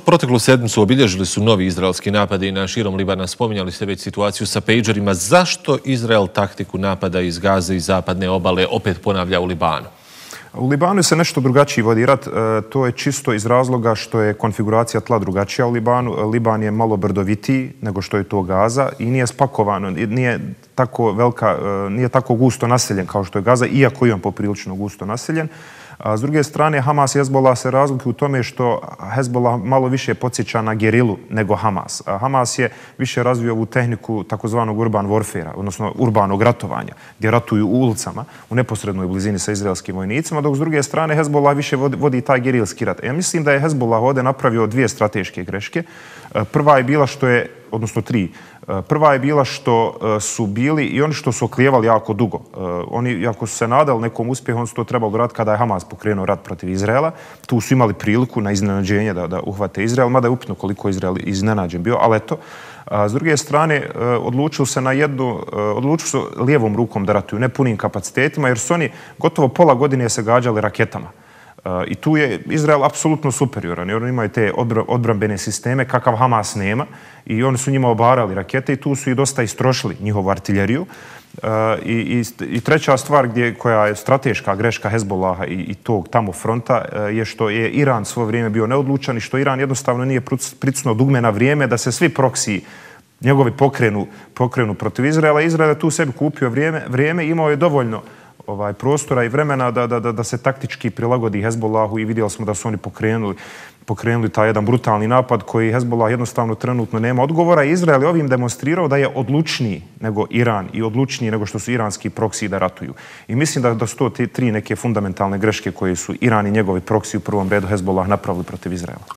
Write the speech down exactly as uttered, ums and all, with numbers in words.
Proteklu sedmicu obilježili su novi izraelski napadi na širom Libana. Spominjali ste već situaciju sa pejđerima. Zašto Izrael taktiku napada iz Gaze i zapadne obale opet ponavlja u Libanu? U Libanu se nešto drugačiji vodi rat. To je čisto iz razloga što je konfiguracija tla drugačija u Libanu. Liban je malo brdovitiji nego što je to Gaza i nije spakovano, nije tako velika, nije tako gusto naseljen kao što je Gaza, iako je on poprilično gusto naseljen. A s druge strane, Hamas i Hezbollah se razlikuju u tome što Hezbollah malo više podsjeća na gerilu nego Hamas. A Hamas je više razvio ovu tehniku takozvanog urban warfare, odnosno urbanog ratovanja, gdje ratuju u ulicama, u neposrednoj blizini sa izraelskim vojnicima, dok s druge strane Hezbollah više vodi, vodi taj gerilski rat. Ja mislim da je Hezbollah ovdje napravio dvije strateške greške. Prva je bila što je, odnosno tri, Prva je bila što su bili i oni što su oklijevali jako dugo. Oni, ako su se nadali nekom uspjehu, on su to trebalo uraditi kada je Hamas pokrenuo rat protiv Izraela. Tu su imali priliku na iznenađenje da, da uhvate Izrael, mada je upitno koliko Izrael iznenađen bio, ali eto. S druge strane, odlučili se na jednu, odlučili su lijevom rukom da ratuju, ne punim kapacitetima, jer su oni gotovo pola godine se gađali raketama. I tu je Izrael apsolutno superioran, jer oni imaju te odbrambene sisteme kakav Hamas nema i oni su njima obarali rakete i tu su i dosta istrošili njihovu artiljeriju. I, i, i treća stvar gdje, koja je strateška greška Hezbollaha i, i tog tamo fronta je što je Iran svo vrijeme bio neodlučan i što Iran jednostavno nije pricnuo dugme na vrijeme da se svi proksiji njegovi pokrenu, pokrenu protiv Izraela. Izrael je tu sebi kupio vrijeme, vrijeme imao je dovoljno ovaj prostora i vremena da, da, da se taktički prilagodi Hezbollahu i vidjeli smo da su oni pokrenuli, pokrenuli taj jedan brutalni napad koji Hezbollah jednostavno trenutno nema odgovora. Izrael je ovim demonstrirao da je odlučniji nego Iran i odlučniji nego što su iranski proksiji da ratuju. I mislim da, da su to tri neke fundamentalne greške koje su Iran i njegovi proksiji u prvom redu Hezbollah napravili protiv Izraela.